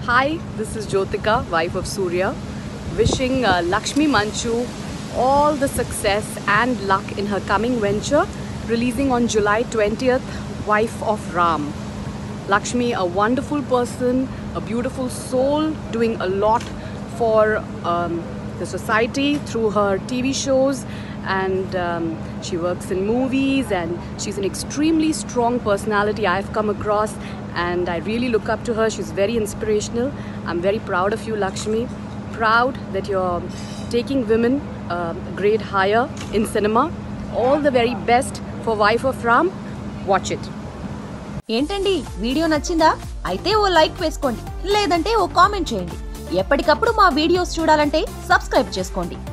Hi, this is Jyotika, wife of Surya, wishing Lakshmi Manchu all the success and luck in her coming venture, releasing on July 20th, Wife of Ram. Lakshmi, a wonderful person, a beautiful soul, doing a lot for the society through her TV shows, and she works in movies, and she's an extremely strong personality I've come across, and I really look up to her. She's very inspirational. I'm very proud of you, Lakshmi. Proud that you're taking women a grade higher in cinema. All the very best for Wife of Ram. Watch it. ఏంటండి video నచ్చిందా? అయితే ఓ like వేసుకోండి, లేదంటే ఓ comment చేయండి. ఎప్పటికప్పుడు మా videos చూడాలంటే subscribe చేసుకోండి.